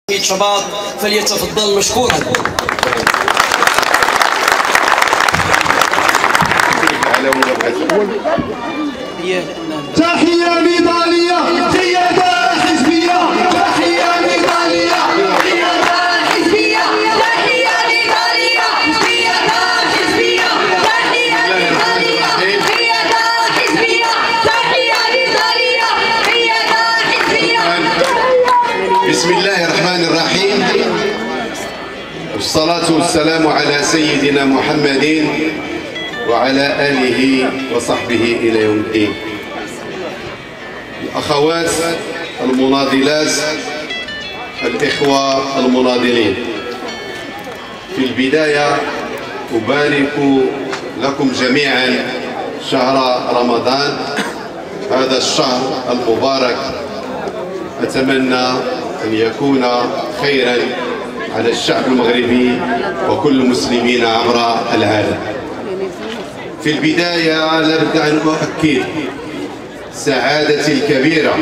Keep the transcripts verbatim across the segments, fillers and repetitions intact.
شباب فليتفضل مشكورا. تحية نضالية قيادة حزبية، تحية نضالية قيادة حزبية، تحية نضالية قيادة حزبية، تحية نضالية قيادة حزبية، تحية نضالية قيادة حزبية. بسم الله الرحمن الرحيم، والصلاة والسلام على سيدنا محمد وعلى آله وصحبه إلى يوم الدين. الأخوات المناضلات، الإخوة المناضلين، في البداية أبارك لكم جميعا شهر رمضان، هذا الشهر المبارك. أتمنى أن يكون خيرا على الشعب المغربي وكل المسلمين عبر العالم. في البداية لابد أن أؤكد سعادتي الكبيرة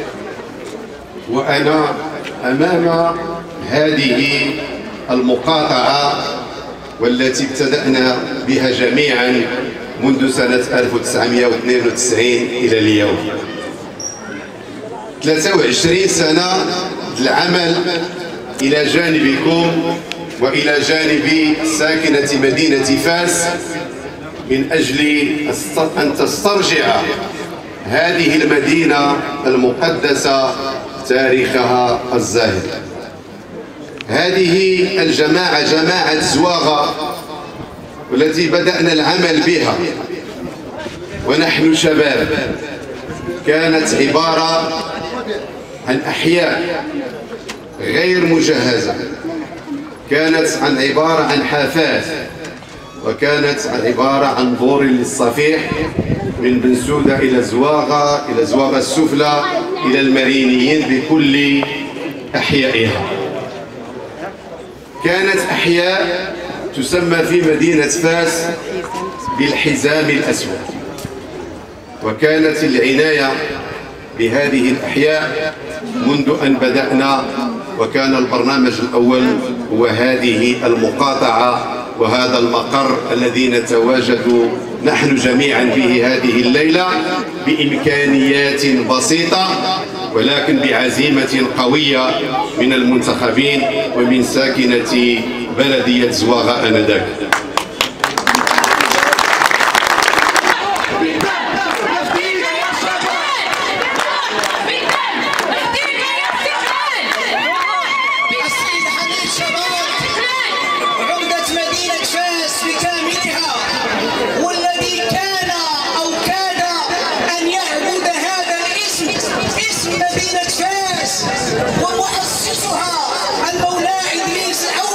وأنا أمام هذه المقاطعة والتي ابتدأنا بها جميعا منذ سنة ألف وتسعمائة واثنين وتسعين إلى اليوم. ثلاثة وعشرين سنة العمل إلى جانبكم وإلى جانب ساكنة مدينة فاس من أجل أن تسترجع هذه المدينة المقدسة تاريخها الزاهر. هذه الجماعة جماعة زواغة والتي بدأنا العمل بها ونحن شباب كانت عبارة عن أحياء غير مجهزة، كانت عن عبارة عن حافات، وكانت عبارة عن دور للصفيح من بنسودة إلى زواغة إلى زواغة السفلى إلى المرينيين بكل أحيائها. كانت أحياء تسمى في مدينة فاس بالحزام الأسود، وكانت العناية بهذه الأحياء منذ أن بدأنا، وكان البرنامج الأول هو هذه المقاطعة وهذا المقر الذي نتواجد نحن جميعا به هذه الليلة بإمكانيات بسيطة ولكن بعزيمة قوية من المنتخبين ومن ساكنة بلدية زواغة آنذاك. ومؤسسها المولى إدريس العود